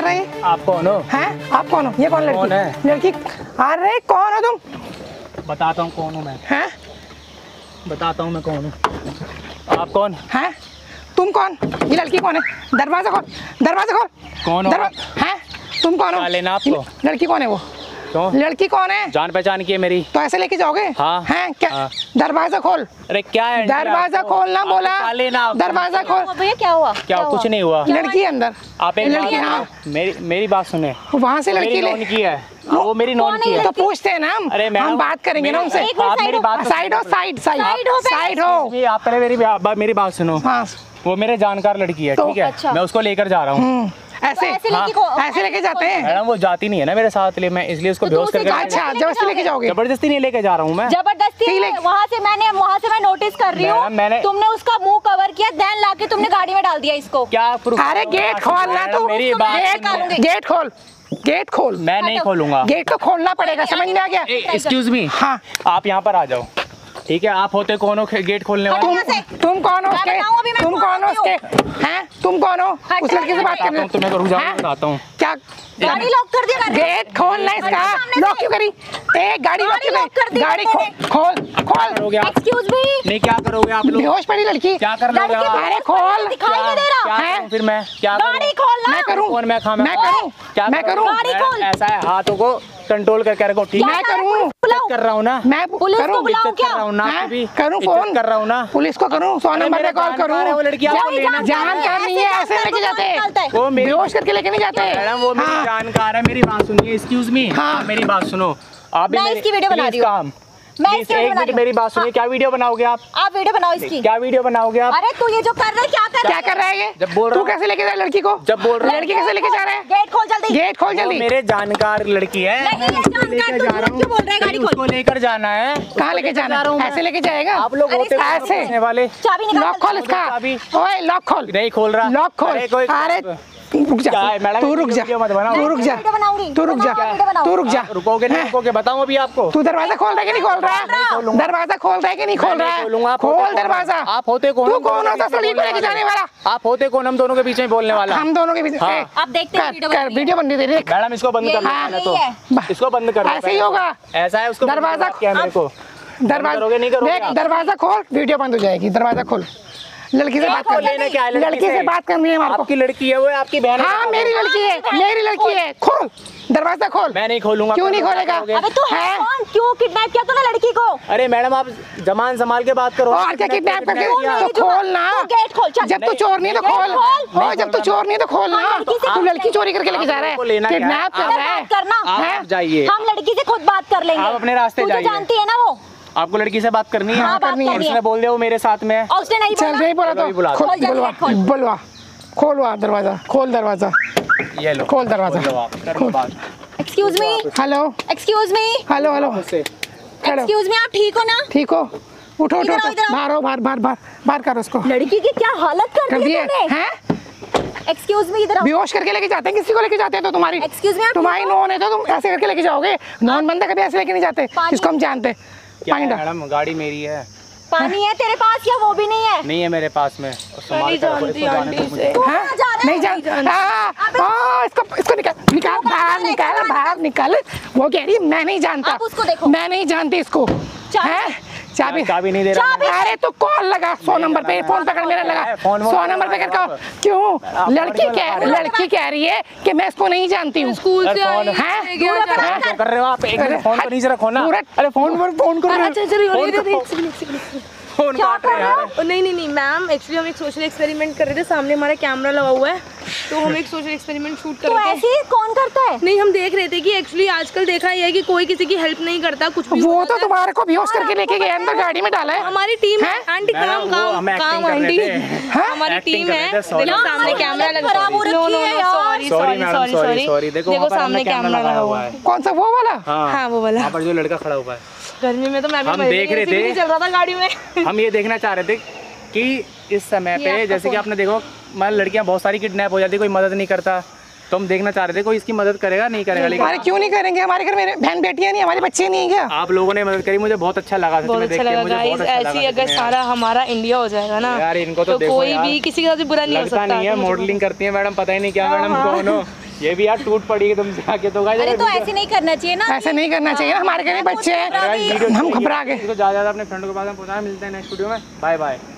रहे हैं? आप कौन हो? हैं? आप कौन हो? ये कौन लड़की? कौन है? लड़की? अरे कौन हो तुम? बताता हूँ कौन हूँ मैं। हैं? बताता हूँ मैं कौन हूँ। आप कौन? हैं? तुम कौन? ये लड़की कौन है? दरवाजा खोल, दरवाजा खोल। कौन हो? हैं? तुम कौन हो? क्या लेना आपको? लड़की कौन है वो? क्यों? लड़की कौन है? जान पहचान की है मेरी। तो ऐसे लेके जाओगे? हाँ। हैं क्या? हाँ। दरवाजा खोल। अरे क्या है? दरवाजा खोलना बोला। क्या लेना आपको? दरवाजा खोल। भैया क्या हुआ? क्या कुछ नहीं हुआ। लड़की है अंदर। आप एक लड़की, बात हाँ। मेरी बात सुने। वहाँ से लड़की मेरी ले। नॉन की है। वो मेरी नॉन की है। तो पूछते हैं ना हम। अरे मैडम, हम बात करेंगे ना उनसे। आप मेरी बात साइड हो, साइड साइड साइड हो। ये आप पहले मेरी बात सुनो। हाँ। वो मेरे जानकार लड़की है, तो ठीक है? अच्छा। मैं उसको लेकर जा रहा हूँ। ऐसे ऐसे लेके जाते हैं। मैडम वो जाती नहीं है ना मेरे साथ, मैं इसलिए उसको बेहोश करके अच्छा, जबरदस्ती लेके जाओगे? जबरदस्ती नहीं लेके जा रहा हूँ मैं। जबरदस्ती वहाँ से मैं नोटिस कर रही हूँ। मैंने तुमने उसका मुंह कवर किया, देन लाके तुमने गाड़ी में डाल दिया इसको। क्या प्रूफ? अरे गेट खोलना तू। मेरी बात सुनो। गेट खोल, गेट खोल। मैं नहीं खोलूंगा। गेट तो खोलना पड़ेगा, समझ में आ गया? Excuse me. हाँ। आप यहाँ पर आ जाओ, ठीक है? आप होते कौन हो गेट खोलने वाले? तुम कौन हो उसके? तुम कौन हो उसके? हैं? तुम कौन हो? उस लड़की से बात करनी है। तुम्हें रुक जाओ, बताता हूँ। क्या? गाड़ी लॉक कर दिया। गेट खोलना इसका। लॉक क्यों करी? गाड़ी लॉक क्यों करी? गाड़ी खोल खोल। करोगे आप? Excuse me. नहीं, क्या करोगे आप लोग? बेहोश पड़ी लड़की। क्या कर लोगे आप? अरे खोल। दिखाई नहीं दे रहा है? फिर मैं क्या करूं? गाड़ी खोलना। मैं करूं? कौन? मैं करूं? मैं करूं? गाड़ी खोल। ऐसा है, हाथों को कंट्रोल करके रखो, ठीक है? मैं करूं? इज्जत कर रहा हूँ ना। मैं पुलिस को करूं? बुलाऊं इज्जत कर रहा क्या? हूँ ना। हैं? भी करूं? इज्जत फोन कर रहा हूँ ना। पुलिस को करूं? 100 नंबर पे कॉल करूं? वो लड़की आपको लेना जानकार नहीं है, ऐसे लेके जाते। वो मेरी बेहोश करके लेके नहीं जाते। मैडम, वो मेरी जानकार है। मेरी बात सुनिए। Excuse me. हाँ। मेरी बात सुनो। आप भी मैं इसकी वीडियो बना रही हूँ। मैं इसकी वीडियो एक बना मिनट रही हूँ। मेरी बात सुनिए। क्या वीडियो बनाओगे आप? आप वीडियो बनाओ इसकी। क्या वीडियो बनाओगे आप? अरे तू ये जो कर रहा है, क्या कर रहा है ये? जब बोल रहा तू हूँ, कैसे लेके जा लड़की को? जब बोल रहा हूँ, लड़की कैसे लेके जा रहा है? गेट खोल जल्दी। गेट खोल वो जल्दी। मेरे जानकार लड़की है। नहीं, ये जानकार लेकर तो जा रहा झूठ क्यों बोल रहा है? गाड़ी खोल। उसको लेकर जाना है। कहाँ लेके जाना? ऐसे लेके जाएगा? आप लोग होते ऐसे ऐसे वाले। चाबी निकाल। लॉक खोल इसका। चाबी। ओए लॉक खोल। नहीं खोल रहा। लॉक खोल। अरे कोई- अरे रुक जा। क्या है मैडम? तू रुक जा। वीडियो मत बनाओ। तू रुक जा। वीडियो बनाऊंगी। तू रुक जा। वीडियो बनाओ। तू रुक जा। रुकोगे नहीं रुकोगे? बताऊं अभी आपको। तू दरवाजा खोल रहा है कि नहीं खोल रहा है? दरवाजा खोल रहा है कि नहीं खोल रहा खोलूंगा। है? आप होते खोल कौन? दरवाजा। आप होते कौन? तू कौन होता सड़ी को लेके जाने वाला? आप होते कौन? हम दोनों के बीच में बोलने वाला। हम दोनों के बीच हाँ। ए, आप देखते हैं वीडियो कर वीडियो बननी दे देख। मैडम इसको बंद कर लो हाँ, पहले तो। यही है। इसको बंद कर लो। ऐसे ही होगा। ऐसा है, उसको दरवाजा कैमरे को दरवाजा करोगे, नहीं करोगे देख, आप? दरवाजा खोल, वीडियो बंद हो जाएगी। दरवाजा खोल। लड़की से बात करनी लेना क्या है? है। लड़की से बात करनी है हमारे को। आपकी लड़की है वो? आपकी बहन है? हाँ मेरी लड़की है, मेरी लड़की है। खोल दरवाजा खोल। मैं नहीं खोलूंगा। क्यों नहीं खोलेगा? अबे तू है हैं? कौन? क्यों किडनैप किया तूने लड़की को? अरे मैडम, आप जमान संभाल के बात करो। और क्या किडनैप करके? किया? तो खोल ना। तू गेट खोल, चल। जब तू चोर नहीं तो गेट खोल। खोल। ओ जब तू चोर नहीं तो खोल ना। हाँ, लड़की से तू लड़की चोरी करके लेके जा रहा आपको लेना है। क्या है? किडनैप कर आप रहा है। बात करना। हैं? आप जाइए। हम लड़की से खुद बात कर लेंगे। आप अपने रास्ते तू तो जाइए। जानती है ना वो। आपको लड़की से बात करनी है? हाँ, बात करनी है। उसने बोल दिया वो मेरे साथ में है। और उसने नहीं चल नहीं बोला चलो, तो अभी बुला दो। खोल, खोल जल्दी, बुलवा खोल। बुलवा। खोलवा दरवाजा। खोल दरवाजा। ये लो, खोल दरवाजा। खोल लो आप, कर लो बात। Excuse me. Hello excuse me. Hello hello मुझसे हेलो। एक्सक्यूज मी, आप ठीक हो ना? ठीक हो? उठो उठो इधर आओ, उठो। इधर आओ। बाहर आओ, बाहर बाहर बाहर बाहर कर उसको। लड़की की क्या हालत कर कर दी दिए है तूने? हैं? एक्सक्यूज मी, इधर आओ। बेहोश करके लेके जाते हैं। किसी को लेके जाते हैं तो तुम्हारी Excuse me, आप तुम्हारी ठीक हो? नॉन है तो तुम ऐसे करके लेके जाओगे। नॉन बंदा कभी ऐसे लेके नहीं जाते, पानी- इसको हम जानते हैं। क्या पानी है डाल। मैडम? गाड़ी मेरी है। पानी है तेरे पास या वो भी नहीं है? नहीं है मेरे पास में। और संभाल कर रखो, इसको जाने दो मुझे। तू हैं? कहाँ जा रहा है? नहीं जान। इसको निकाल निकाल बाहर निकाल बाहर निकाल। वो कह रही है मैं नहीं जानता। आप उसको देखो। मैं नहीं जानती इसको। चाबी- हैं? चाबी चाबी नहीं दे रहा चाबी- मैं। अरे तू कॉल लगा 100 नंबर पे। फोन पकड़ मेरा लगा। फोन 100 नंबर पे करके क्यों? लड़की कह रही है कि मैं इसको नहीं जानती हूँ। स्कूल से फोन- आई हैं? है, गया जा रहा है। क्या कर रहे हो आप? एक मिनट, फोन को नीचे रखो ना। पूरा- अरे फोन फोन करो। अच्छा अच्छा फोन एक करो। सेकंड। फोन क्या काट रहे कर हैं रहे यार। नहीं नहीं नहीं मैम, एक्चुअली हम एक सोशल एक्सपेरिमेंट कर रहे थे। सामने हमारा कैमरा लगा हुआ है, तो हम एक सोशल एक्सपेरिमेंट शूट कर तू रहे थे। ऐसे ही कौन करता है? नहीं, हम देख रहे थे कि एक्चुअली आजकल देखा ये है कि कोई किसी की हेल्प नहीं करता, कुछ भी वो हो तो जाता है। तुम्हारे को बेहोश करके लेके गए अंदर गाड़ी में डाला है। हमारी टीम है हैं? आंटी। मैडम, काम वो काम हम acting काम कर रहे आंटी। थे। हमारी Acting टीम कर रहे है। थे, sorry। देखो सामने हमारी कैमरा हालत लगा। खराब हो रखी है यार। Sorry sorry sorry madam, sorry sorry. देखो सामने कैमरा लगा हुआ है। कौन सा वो वाला? हाँ वो वाला। वहाँ पर जो लड़का खड़ा हुआ है। गर्मी में तो मैं भी हम मजे देख रहे थे। नहीं चल रहा था गाड़ी में। हम ये देखना चाह रहे थे कि इस समय पे जैसे कि आपने देखो मतलब लड़कियां बहुत सारी किडनैप हो जाती, कोई मदद नहीं करता। तो हम देखना चाह रहे थे कोई इसकी मदद करेगा नहीं करेगा। लेकिन अरे क्यों नहीं करेंगे? हमारे घर में बहन बेटियां नहीं, हमारे बच्चे नहीं है क्या? आप लोगों ने मदद करी, मुझे बहुत अच्छा लगा। सच बहुत में अच्छा देख के लगा मुझे गाइस। बहुत अच्छा ऐसी लगा अगर सच में सारा हमारा इंडिया हो जाएगा ना, यार इनको तो देखो कोई यार। भी किसी के साथ भी बुरा नहीं हो लगता सकता। नहीं है, तो मुझे मॉडलिंग करती है मैडम, पता ही नहीं क्या मैडम कौन हो। ये भी यार टूट पड़ी तुमसे आके तो गाइस। अरे तो ऐसे नहीं करना चाहिए ना, ऐसे नहीं करना चाहिए, हमारे घर में बच्चे हैं, हम घबरा गए। इसको ज़्यादा अपने फ्रेंड के पास में पहुंचाना। मिलते हैं नेक्स्ट वीडियो में, बाय बाय।